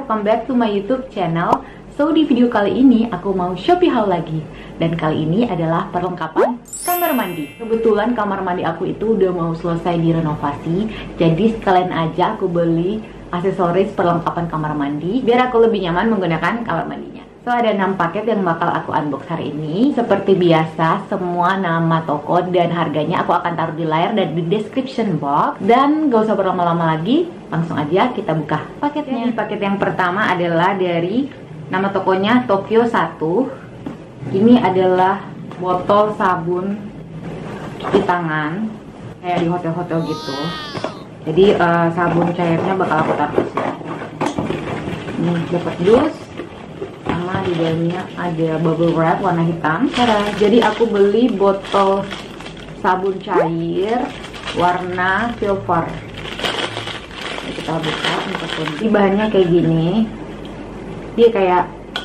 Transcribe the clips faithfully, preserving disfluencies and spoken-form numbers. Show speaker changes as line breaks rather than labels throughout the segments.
welcome back to my YouTube channel. So di video kali ini aku mau Shopee haul lagi. Dan kali ini adalah perlengkapan kamar mandi. Kebetulan kamar mandi aku itu udah mau selesai direnovasi. Jadi sekalian aja aku beli aksesoris perlengkapan kamar mandi biar aku lebih nyaman menggunakan kamar mandinya. So ada enam paket yang bakal aku unbox hari ini. Seperti biasa, semua nama toko dan harganya aku akan taruh di layar dan di description box. Dan gak usah berlama-lama lagi, langsung aja kita buka paketnya. Jadi, paket yang pertama adalah dari nama tokonya Tokyo satu. Ini adalah botol sabun cuci tangan kayak di hotel-hotel gitu. Jadi uh, sabun cairnya bakal aku taruh di sini. Ini dapat dus. Sama di dalamnya ada bubble wrap warna hitam. Cara, jadi aku beli botol sabun cair warna silver. Ini kita buka untuk kunci. Bahannya kayak gini. Dia kayak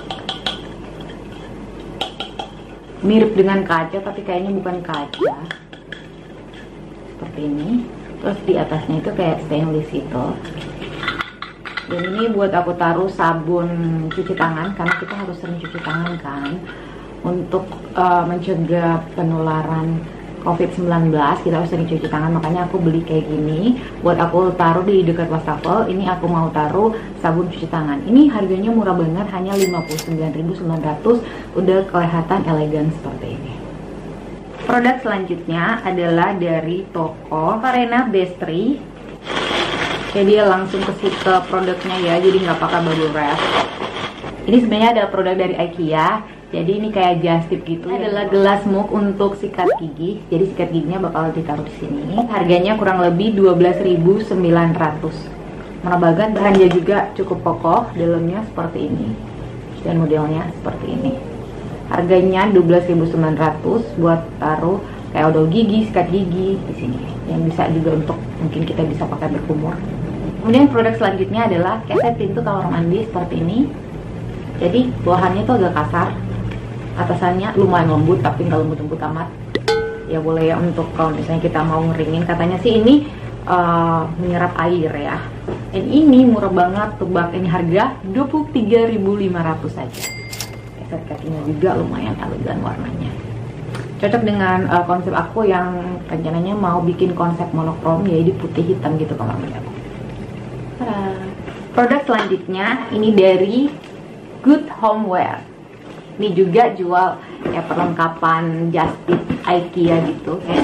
mirip dengan kaca, tapi kayaknya bukan kaca. Seperti ini. Terus di atasnya itu kayak stainless itu. Dan ini buat aku taruh sabun cuci tangan, karena kita harus sering cuci tangan kan, untuk uh, mencegah penularan covid sembilan belas. Kita harus sering cuci tangan, makanya aku beli kayak gini buat aku taruh di dekat wastafel. Ini aku mau taruh sabun cuci tangan. Ini harganya murah banget, hanya lima puluh sembilan ribu sembilan ratus. Udah kelihatan elegan seperti ini. Produk selanjutnya adalah dari toko Farena Bestri. Jadi dia langsung ke, ke produknya ya, jadi nggak pakai bubble wrap. Ini sebenarnya ada produk dari IKEA. Jadi ini kayak just tip gitu. Ini adalah gelas mug untuk sikat gigi. Jadi sikat giginya bakal ditaruh di sini. Harganya kurang lebih dua belas ribu sembilan ratus. Murah banget, bahannya juga cukup kokoh. Dalamnya seperti ini. Dan modelnya seperti ini. Harganya dua belas ribu sembilan ratus buat taruh kayak odol gigi, sikat gigi di sini. Yang bisa juga untuk mungkin kita bisa pakai berkumur. Kemudian produk selanjutnya adalah keset pintu kamar mandi seperti ini. Jadi bahannya tuh agak kasar. Atasannya lumayan lembut, tapi nggak lembut-lembut amat. Ya boleh ya untuk kalau misalnya kita mau ngeringin. Katanya sih ini uh, menyerap air ya. Dan ini murah banget, tebak ini harga dua puluh tiga ribu lima ratus saja. Keset kakinya juga lumayan elegan warnanya. Cocok dengan uh, konsep aku yang rencananya mau bikin konsep monokrom, yaitu putih hitam gitu kamar mandi aku. Tada. Produk selanjutnya ini dari Good Homeware. Ini juga jual ya perlengkapan just tip IKEA gitu. Okay.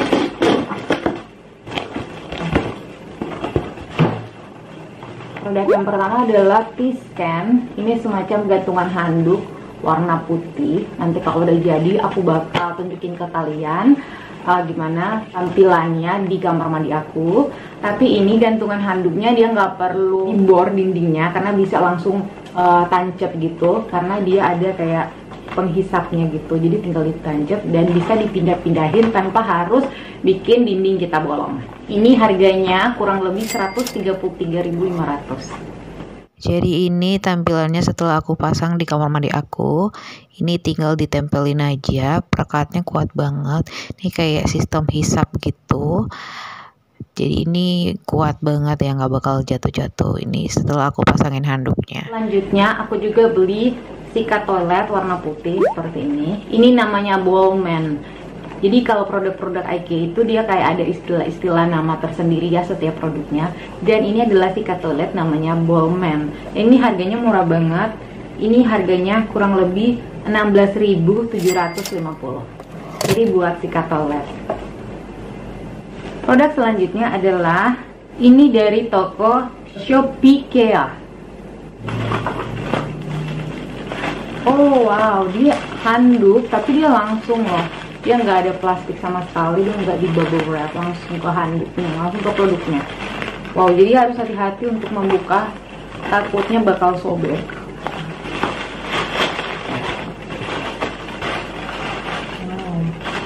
Produk yang pertama adalah T-Scan. Ini semacam gantungan handuk warna putih. Nanti kalau udah jadi aku bakal tunjukin ke kalian uh, gimana tampilannya di kamar mandi aku. Tapi ini gantungan handuknya dia nggak perlu dibor dindingnya, karena bisa langsung uh, tancap gitu, karena dia ada kayak penghisapnya gitu. Jadi tinggal ditancap dan bisa dipindah-pindahin tanpa harus bikin dinding kita bolong. Ini harganya kurang lebih seratus tiga puluh tiga ribu lima ratus.
Jadi ini tampilannya setelah aku pasang di kamar mandi aku. Ini tinggal ditempelin aja, perekatnya kuat banget. Ini kayak sistem hisap gitu. Jadi ini kuat banget ya, nggak bakal jatuh-jatuh. Ini setelah aku pasangin handuknya.
Selanjutnya aku juga beli sikat toilet warna putih seperti ini. Ini namanya Bowman. Jadi kalau produk-produk IKEA itu dia kayak ada istilah-istilah nama tersendiri ya setiap produknya. Dan ini adalah sikat toilet namanya Bowman. Ini harganya murah banget. Ini harganya kurang lebih enam belas ribu tujuh ratus lima puluh. Jadi buat sikat toilet. Produk selanjutnya adalah ini dari toko Shopee. Oh wow, dia handuk tapi dia langsung loh. Dia nggak ada plastik sama sekali, dia nggak di bubble wrap, langsung ke handuknya, langsung ke produknya. Wow, jadi harus hati-hati untuk membuka, takutnya bakal sobek. Wow.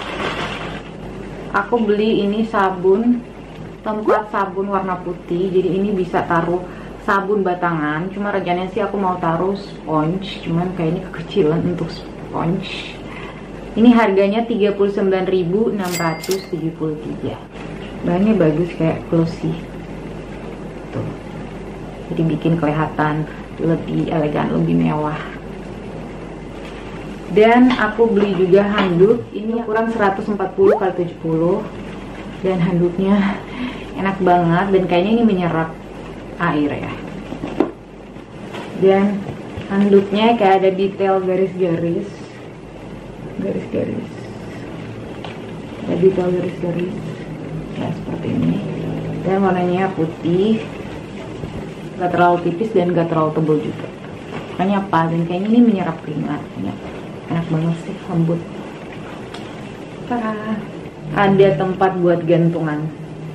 Aku beli ini sabun, tempat sabun warna putih, jadi ini bisa taruh sabun batangan. Cuma rencananya sih aku mau taruh sponge, cuman kayaknya kekecilan untuk sponge. Ini harganya tiga puluh sembilan ribu enam ratus tujuh puluh tiga. Bahannya bagus, kayak glossy. Tuh. Jadi bikin kelihatan lebih elegan, lebih mewah. Dan aku beli juga handuk, ini ukuran seratus empat puluh kali tujuh puluh, dan handuknya enak banget dan kayaknya ini menyerap air ya. Dan handuknya kayak ada detail garis-garis, garis-garis, ada detail garis-garis ya seperti ini. Dan warnanya putih, gak terlalu tipis dan gak terlalu tebal juga. Makanya apa? Dan kayaknya ini menyerap keringat. Enak banget sih, lembut. Parah. Ada tempat buat gantungan.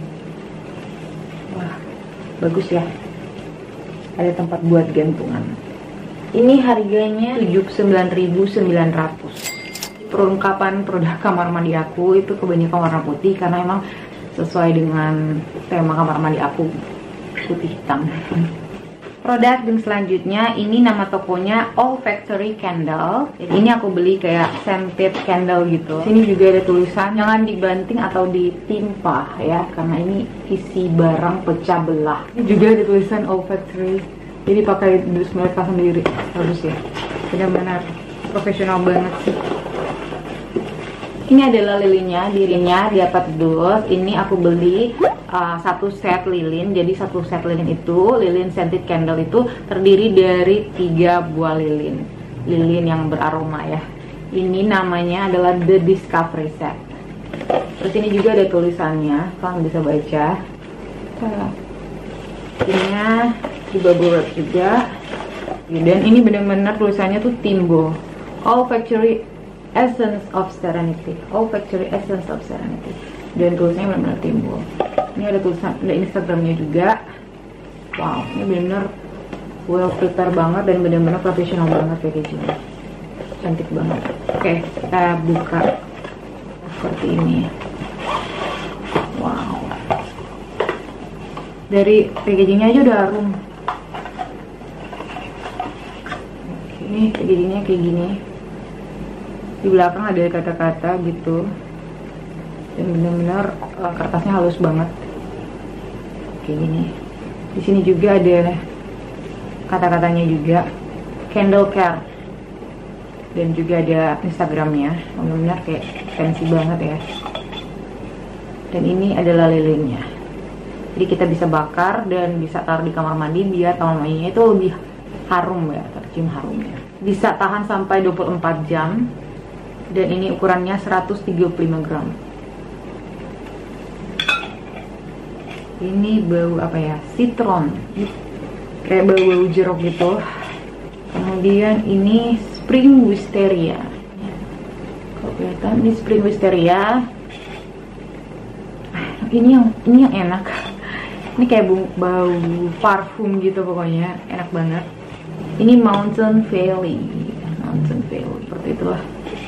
Wah, bagus ya. Ada tempat buat gantungan. Ini harganya tujuh puluh sembilan ribu sembilan ratus. Perlengkapan produk kamar mandi aku itu kebanyakan warna putih karena emang sesuai dengan tema kamar mandi aku, putih hitam. Produk yang selanjutnya, ini nama tokonya All Factory Candle. Jadi ini aku beli kayak scented candle gitu. Sini juga ada tulisan jangan dibanting atau ditimpa ya, karena ini isi barang pecah belah. Ini juga ada tulisan All Factory. Jadi pakai dus mereka sendiri. Bagus ya. Benar-benar profesional banget sih. Ini adalah lilinnya, dirinya dapat dus. Ini aku beli uh, satu set lilin. Jadi satu set lilin itu, lilin scented candle itu terdiri dari tiga buah lilin, lilin yang beraroma ya. Ini namanya adalah The Discovery Set. Terus ini juga ada tulisannya, kalian bisa baca. Ininya di bubble wrap juga. Dan ini benar-benar tulisannya tuh Timbo, All Factory Essence of Serenity, All Factory Essence of Serenity. Dan tulisannya benar-benar timbul. Ini ada tulisan, ada Instagramnya juga. Wow, ini benar well prepare banget dan benar-benar profesional banget packagingnya. Cantik banget. Oke, kita buka seperti ini. Wow. Dari packagingnya aja udah harum. Oke, ini packagingnya kayak gini. Di belakang ada kata-kata gitu, dan benar-benar uh, kertasnya halus banget kayak gini. Di sini juga ada kata-katanya juga, Candle Care, dan juga ada Instagramnya. Benar-benar kayak fancy banget ya. Dan ini adalah lilinnya, jadi kita bisa bakar dan bisa taruh di kamar mandi biar kamar mandinya itu lebih harum ya, tercium harumnya. Bisa tahan sampai dua puluh empat jam. Dan ini ukurannya seratus tiga puluh lima gram. Ini bau apa ya? Citron. Kayak bau-bau jeruk gitu. Kemudian ini Spring Wisteria. Kalau kelihatan ini Spring Wisteria. Ini yang ini yang enak. Ini kayak bau, bau parfum gitu pokoknya. Enak banget. Ini Mountain Valley. Mountain Valley. Seperti itulah.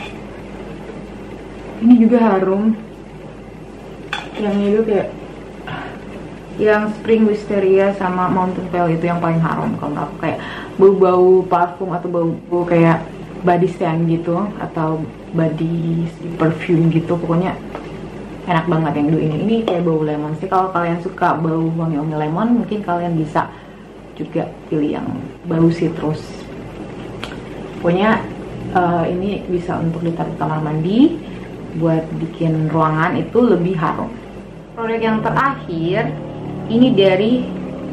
Ini juga harum. Yang itu kayak yang Spring Wisteria sama Mountain Valley itu yang paling harum kalau aku, kayak bau-bau parfum atau bau-bau kayak body scent gitu atau body perfume gitu. Pokoknya enak banget yang dua ini. Ini kayak bau lemon sih. Kalau kalian suka bau wangi-wangi lemon, mungkin kalian bisa juga pilih yang bau citrus. Pokoknya uh, ini bisa untuk ditaruh di kamar mandi buat bikin ruangan itu lebih harum. Produk yang terakhir ini dari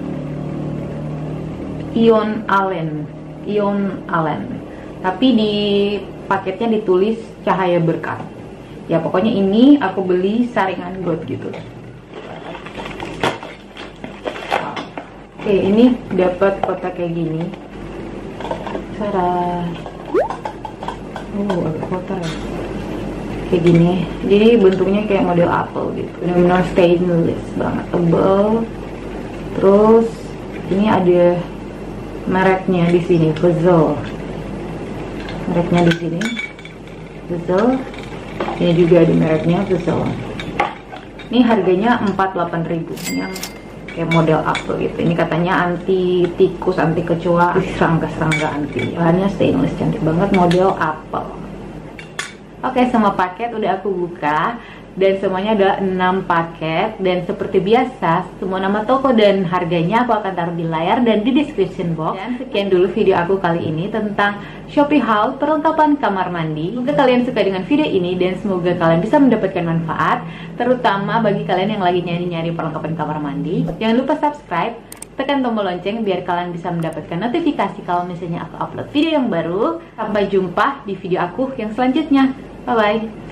Ion Allen, Ion Allen. Tapi di paketnya ditulis cahaya berkat. Ya pokoknya ini aku beli saringan gold gitu. Oke, ini dapat kotak kayak gini. Cara, oh agak kotor ya. Kayak gini, jadi bentuknya kayak model apel gitu, benar-benar stainless banget, tebal. Terus ini ada mereknya di sini, Puzzle. Mereknya di sini, Puzzle. Ini juga ada mereknya Puzzle. Ini harganya empat puluh delapan ribu, yang kayak model apel gitu. Ini katanya anti tikus, anti kecoa, serangga-serangga anti. Bahannya stainless, cantik banget, model apel. Oke, semua paket udah aku buka. dan semuanya ada enam paket. Dan seperti biasa, semua nama toko dan harganya aku akan taruh di layar dan di description box. Dan sekian dulu video aku kali ini tentang Shopee haul perlengkapan kamar mandi. Semoga kalian suka dengan video ini dan semoga kalian bisa mendapatkan manfaat, terutama bagi kalian yang lagi nyari-nyari perlengkapan kamar mandi. Jangan lupa subscribe, tekan tombol lonceng biar kalian bisa mendapatkan notifikasi kalau misalnya aku upload video yang baru. Sampai jumpa di video aku yang selanjutnya. Bye bye.